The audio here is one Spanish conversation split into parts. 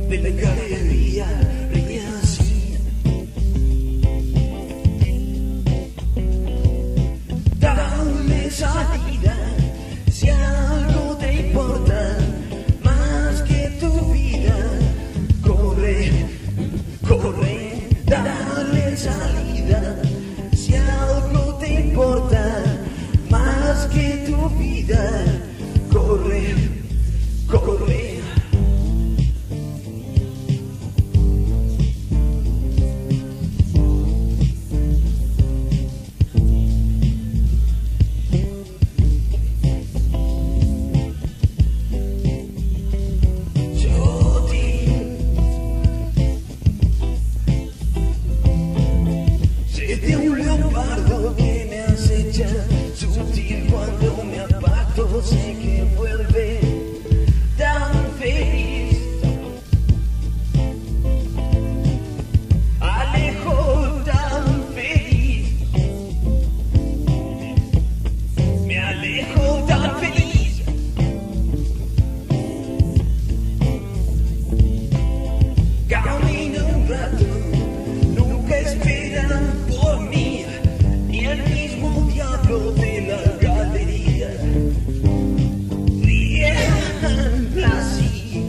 de la galería, ríe así. Dale salida, si algo te importa más que tu vida, corre, corre, dale salida, si algo te importa más que tu vida, corre, corre. De un leopardo que me acecha, sutil cuando me aparto, sé que vuelve tan feliz. Alejo tan feliz, me alejo tan feliz. Camino un rato, nunca esperan por mí, ni el mismo diablo de la galería. Ríen así.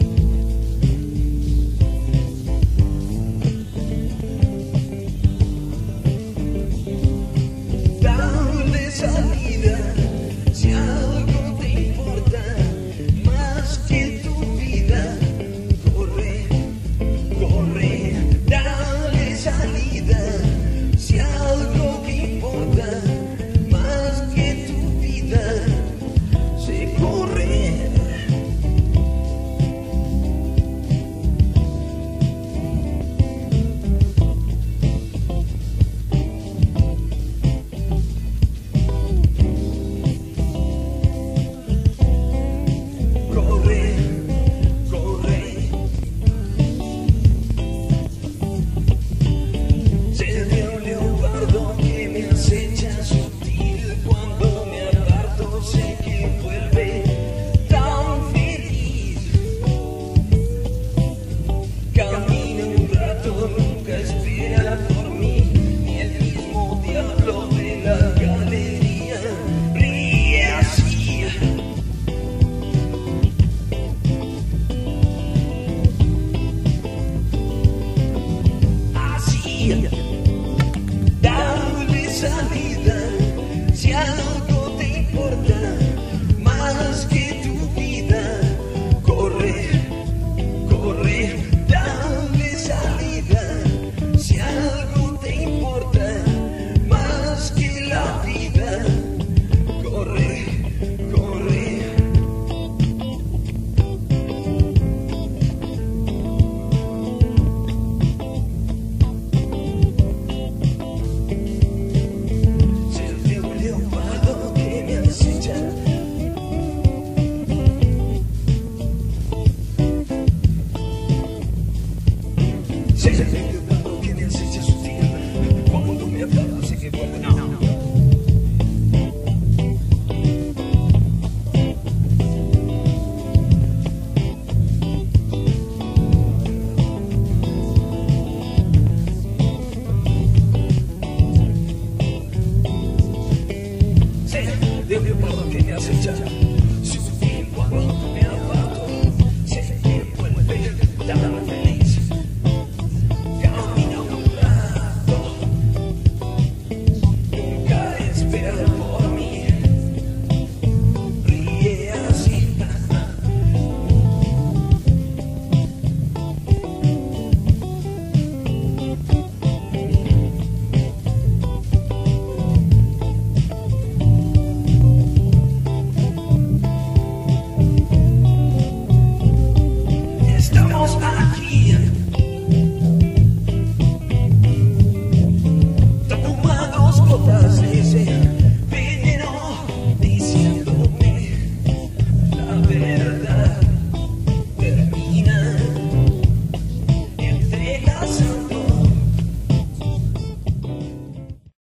Dale salida, si algo te importa más que tu vida, corre, corre, dale salida. Si algo que importa más que tu vida, se corre. Corre, corre. Se ve un leopardo que me acecha, sutil cuando me aparto, sé que vuelve tan feliz. Camina un rato, nunca espera por mí, ni el mismo diablo de la galería. Ríe así. Así. Dale salida, si algo te importa más que tu vida, corre, corre, dale salida, si algo te importa más que la vida, corre, corre. Se ve un leopardo que me acecha. Se ve un